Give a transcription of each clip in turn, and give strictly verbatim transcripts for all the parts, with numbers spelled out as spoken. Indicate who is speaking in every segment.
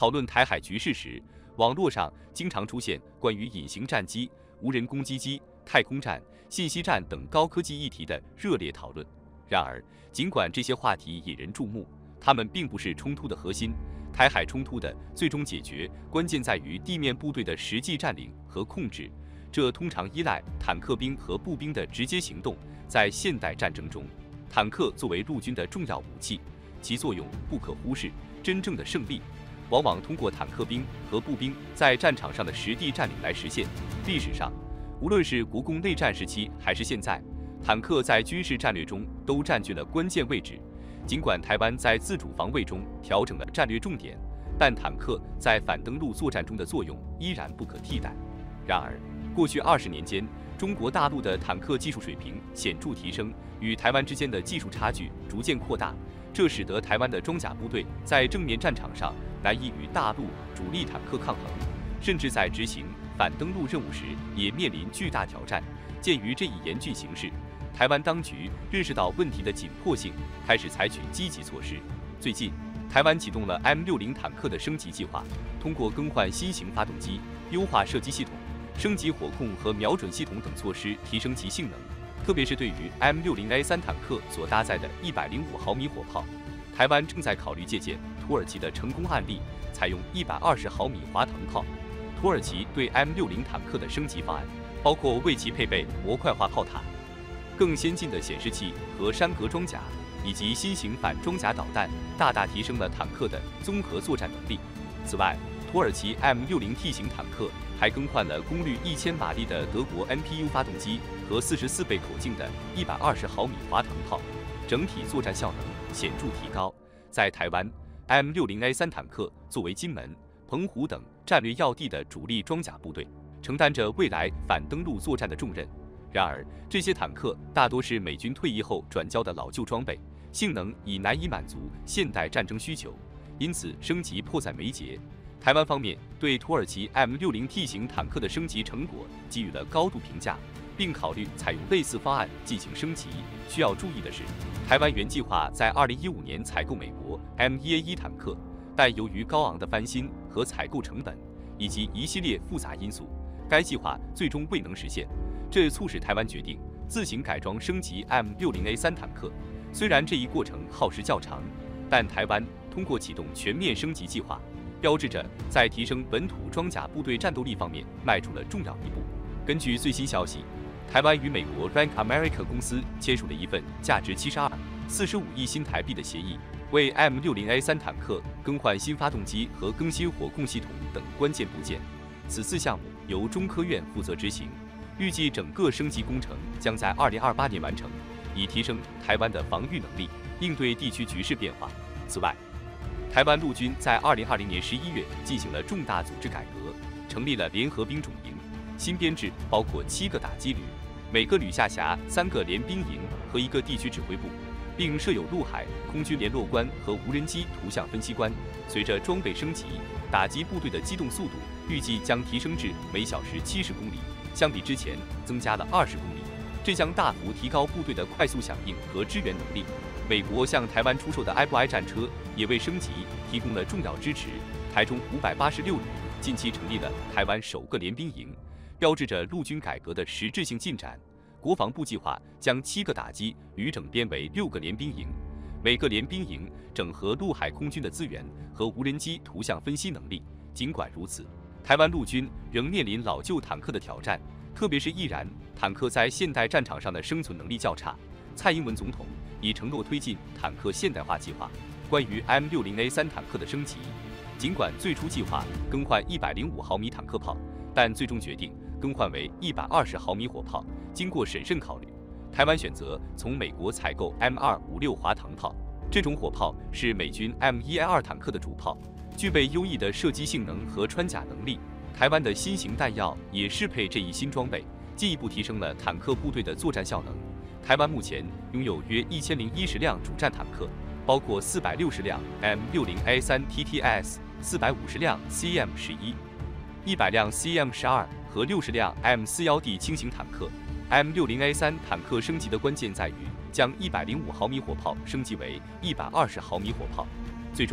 Speaker 1: 讨论台海局势时，网络上经常出现关于隐形战机、无人攻击机、太空战、信息战等高科技议题的热烈讨论。然而，尽管这些话题引人注目，它们并不是冲突的核心。台海冲突的最终解决关键在于地面部队的实际占领和控制，这通常依赖坦克兵和步兵的直接行动。在现代战争中，坦克作为陆军的重要武器，其作用不可忽视。真正的胜利往往通过坦克兵和步兵在战场上的实地占领来实现。历史上，无论是国共内战时期还是现在，坦克在军事战略中都占据了关键位置。尽管台湾在自主防卫中调整了战略重点，但坦克在反登陆作战中的作用依然不可替代。然而，过去二十年间，中国大陆的坦克技术水平显著提升，与台湾之间的技术差距逐渐扩大，这使得台湾的装甲部队在正面战场上难以与大陆主力坦克抗衡，甚至在执行反登陆任务时也面临巨大挑战。鉴于这一严峻形势，台湾当局认识到问题的紧迫性，开始采取积极措施。最近，台湾启动了 M 六十 坦克的升级计划，通过更换新型发动机、优化射击系统、升级火控和瞄准系统等措施，提升其性能。特别是对于 M 六十 A 三 坦克所搭载的一百零五毫米火炮，台湾正在考虑借鉴土耳其的成功案例，采用一百二十毫米滑膛炮。土耳其对 M 六十 坦克的升级方案包括为其配备模块化炮塔、更先进的显示器和山格装甲，以及新型反装甲导弹，大大提升了坦克的综合作战能力。此外，土耳其 M 六十 T 型坦克还更换了功率一千马力的德国 N P U 发动机和四十四倍口径的一百二十毫米滑膛炮，整体作战效能显著提高。在台湾 ，M 六十 A 三 坦克作为金门、澎湖等战略要地的主力装甲部队，承担着未来反登陆作战的重任。然而，这些坦克大多是美军退役后转交的老旧装备，性能已难以满足现代战争需求，因此升级迫在眉睫。台湾方面对土耳其 M 六十 T 型坦克的升级成果给予了高度评价，并考虑采用类似方案进行升级。需要注意的是，台湾原计划在二零一五年采购美国 M 一 A 一 坦克，但由于高昂的翻新和采购成本以及一系列复杂因素，该计划最终未能实现。这促使台湾决定自行改装升级 M 六十 A 三 坦克。虽然这一过程耗时较长，但台湾通过启动全面升级计划，标志着在提升本土装甲部队战斗力方面迈出了重要一步。根据最新消息，台湾与美国 Rank America 公司签署了一份价值七十二点四五亿新台币的协议，为 M 六十 A 三 坦克更换新发动机和更新火控系统等关键部件。此次项目由中科院负责执行，预计整个升级工程将在二零二八年完成，以提升台湾的防御能力，应对地区局势变化。此外，台湾陆军在二零二零年十一月进行了重大组织改革，成立了联合兵种营，新编制包括七个打击旅，每个旅下辖三个联兵营和一个地区指挥部，并设有陆海空军联络官和无人机图像分析官。随着装备升级，打击部队的机动速度预计将提升至每小时七十公里，相比之前增加了二十公里，这将大幅提高部队的快速响应和支援能力。美国向台湾出售的 I B I 战车也为升级提供了重要支持。台中五百八十六旅近期成立了台湾首个联兵营，标志着陆军改革的实质性进展。国防部计划将七个打击旅整编为六个联兵营，每个联兵营整合陆海空军的资源和无人机图像分析能力。尽管如此，台湾陆军仍面临老旧坦克的挑战，特别是易燃坦克在现代战场上的生存能力较差。蔡英文总统已承诺推进坦克现代化计划。关于 M 六十 A 三 坦克的升级，尽管最初计划更换一百零五毫米坦克炮，但最终决定更换为一百二十毫米火炮。经过审慎考虑，台湾选择从美国采购 M 二五六滑膛炮，这种火炮是美军 M 一 A 二 坦克的主炮，具备优异的射击性能和穿甲能力。台湾的新型弹药也适配这一新装备，进一步提升了坦克部队的作战效能。台湾目前拥有约一千零一十辆主战坦克，包括四百六十辆 M 六十 A 三 T T S、四百五十辆 C M 十一、一百辆 C M 十二和六十辆 M 四十一 D 轻型坦克。M 六十 A 三 坦克升级的关键在于将一百零五毫米火炮升级为一百二十毫米火炮。最终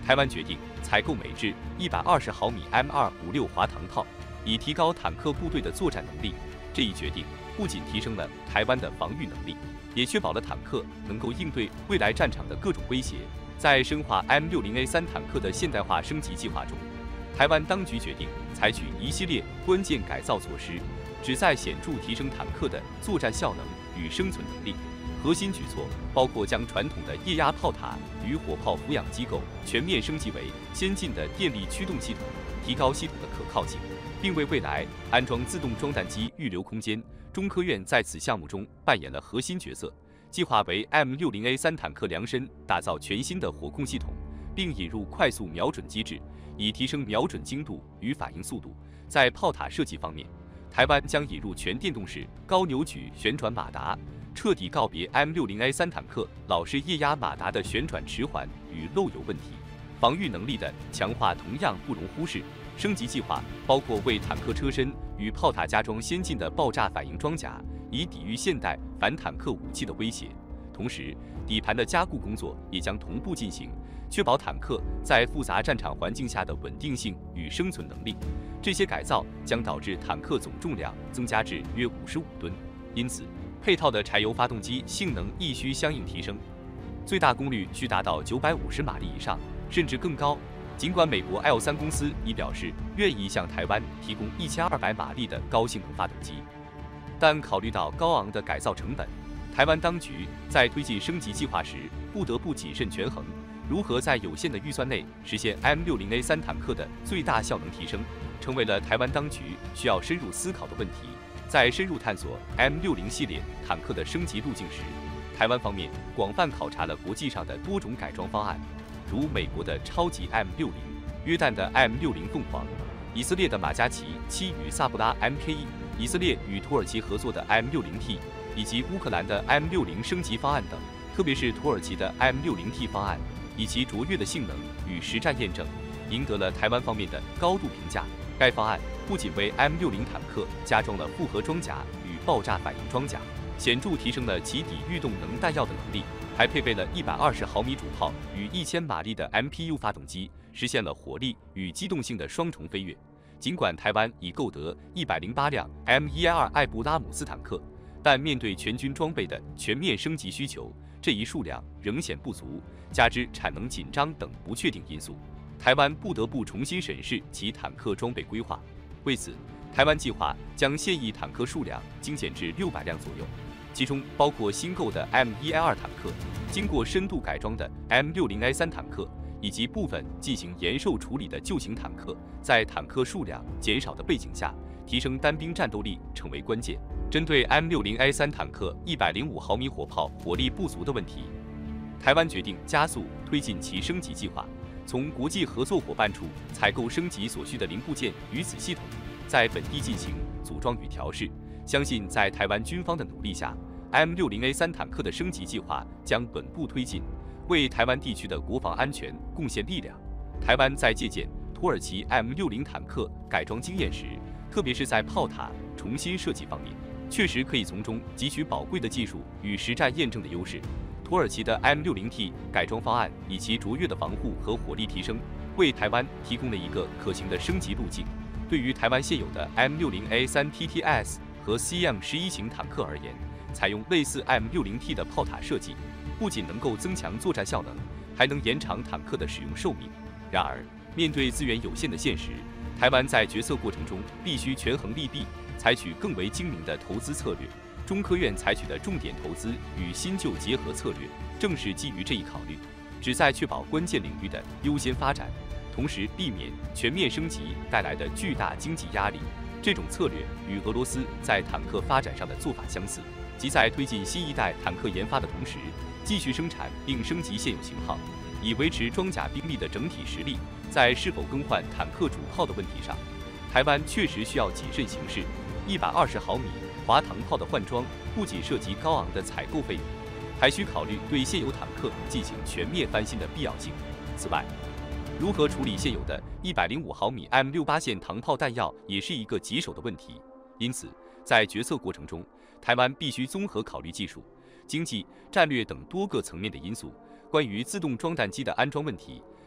Speaker 1: 台湾决定采购美制一百二十毫米 M 二五六滑膛炮，以提高坦克部队的作战能力。这一决定不仅提升了台湾的防御能力，也确保了坦克能够应对未来战场的各种威胁。在深化 M 六十 A 三坦克的现代化升级计划中，台湾当局决定采取一系列关键改造措施，旨在显著提升坦克的作战效能与生存能力。核心举措包括将传统的液压炮塔与火炮俯仰机构全面升级为先进的电力驱动系统，提高系统的可靠性，并为未来安装自动装弹机预留空间。中科院在此项目中扮演了核心角色，计划为 M 六十 A 三坦克量身打造全新的火控系统，并引入快速瞄准机制，以提升瞄准精度与反应速度。在炮塔设计方面，台湾将引入全电动式高扭矩旋转马达，彻底告别 M 六十 A 三坦克老式液压马达的旋转迟缓与漏油问题。防御能力的强化同样不容忽视，升级计划包括为坦克车身与炮塔加装先进的爆炸反应装甲，以抵御现代反坦克武器的威胁。同时，底盘的加固工作也将同步进行，确保坦克在复杂战场环境下的稳定性与生存能力。这些改造将导致坦克总重量增加至约五十五吨，因此配套的柴油发动机性能亦需相应提升，最大功率需达到九百五十马力以上，甚至更高。尽管美国 L 三公司已表示愿意向台湾提供一千二百马力的高性能发动机，但考虑到高昂的改造成本，台湾当局在推进升级计划时不得不谨慎权衡，如何在有限的预算内实现 M 六十 A 三坦克的最大效能提升，成为了台湾当局需要深入思考的问题。在深入探索 M 六十 系列坦克的升级路径时，台湾方面广泛考察了国际上的多种改装方案，如美国的超级 M 六十、约旦的 M 六十凤凰、以色列的马加奇七与萨布拉 M K 一、以色列与土耳其合作的 M 六十 T， 以及乌克兰的 M 六十升级方案等。特别是土耳其的 M 六十 T 方案，以其卓越的性能与实战验证，赢得了台湾方面的高度评价。该方案不仅为 M 六十坦克加装了复合装甲与爆炸反应装甲，显著提升了其抵御动能弹药的能力，还配备了一百二十毫米主炮与一千马力的 M P U 发动机，实现了火力与机动性的双重飞跃。尽管台湾已购得一百零八辆 M 一十二艾布拉姆斯坦克，但面对全军装备的全面升级需求，这一数量仍显不足，加之产能紧张等不确定因素，台湾不得不重新审视其坦克装备规划。为此，台湾计划将现役坦克数量精简至六百辆左右，其中包括新购的 M 一十二坦克、经过深度改装的 M 六十 A 三坦克，以及部分进行延寿处理的旧型坦克。在坦克数量减少的背景下，提升单兵战斗力成为关键。针对 M 六十 A 三坦克一百零五毫米火炮火力不足的问题，台湾决定加速推进其升级计划，从国际合作伙伴处采购升级所需的零部件与子系统，在本地进行组装与调试。相信在台湾军方的努力下， M 六十 A 三坦克的升级计划将稳步推进，为台湾地区的国防安全贡献力量。台湾在借鉴土耳其 M 六十坦克改装经验时，特别是在炮塔重新设计方面，确实可以从中汲取宝贵的技术与实战验证的优势。土耳其的 M 六十 T 改装方案以其卓越的防护和火力提升，为台湾提供了一个可行的升级路径。对于台湾现有的 M 六十 A 三 T T S 和 C M 十一型坦克而言，采用类似 M 六十 T 的炮塔设计，不仅能够增强作战效能，还能延长坦克的使用寿命。然而，面对资源有限的现实，台湾在决策过程中必须权衡利弊，采取更为精明的投资策略。中科院采取的重点投资与新旧结合策略，正是基于这一考虑，旨在确保关键领域的优先发展，同时避免全面升级带来的巨大经济压力。这种策略与俄罗斯在坦克发展上的做法相似，即在推进新一代坦克研发的同时，继续生产并升级现有型号，以维持装甲兵力的整体实力。在是否更换坦克主炮的问题上，台湾确实需要谨慎行事。一百二十毫米滑膛炮的换装不仅涉及高昂的采购费用，还需考虑对现有坦克进行全面翻新的必要性。此外，如何处理现有的一百零五毫米 M 六十八线膛炮弹药也是一个棘手的问题。因此，在决策过程中，台湾必须综合考虑技术、经济、战略等多个层面的因素。关于自动装弹机的安装问题，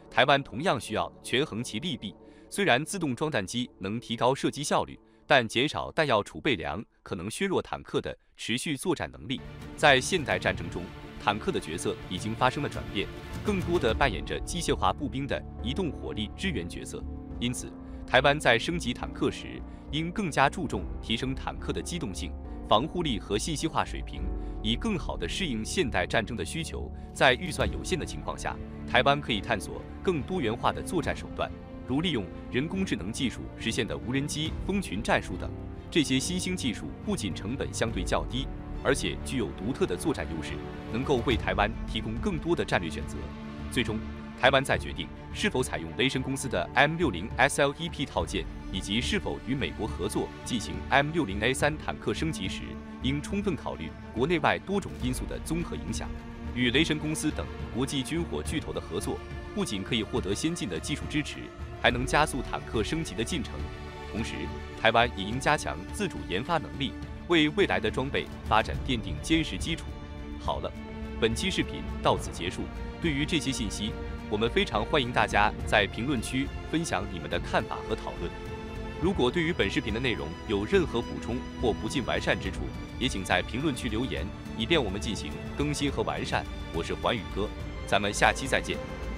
Speaker 1: 台湾同样需要权衡其利弊。虽然自动装弹机能提高射击效率，但减少弹药储备量可能削弱坦克的持续作战能力。在现代战争中，坦克的角色已经发生了转变，更多的扮演着机械化步兵的移动火力支援角色。因此，台湾在升级坦克时，应更加注重提升坦克的机动性、防护力和信息化水平，以更好地适应现代战争的需求。在预算有限的情况下，台湾可以探索更多元化的作战手段，如利用人工智能技术实现的无人机蜂群战术等。这些新兴技术不仅成本相对较低，而且具有独特的作战优势，能够为台湾提供更多的战略选择。最终，台湾在决定是否采用雷神公司的 M 六十 S L E P 套件，以及是否与美国合作进行 M 六十 A 三坦克升级时，应充分考虑国内外多种因素的综合影响。与雷神公司等国际军火巨头的合作，不仅可以获得先进的技术支持，还能加速坦克升级的进程。同时，台湾也应加强自主研发能力，为未来的装备发展奠定坚实基础。好了，本期视频到此结束。对于这些信息，我们非常欢迎大家在评论区分享你们的看法和讨论。如果对于本视频的内容有任何补充或不尽完善之处，也请在评论区留言，以便我们进行更新和完善。我是环宇哥，咱们下期再见。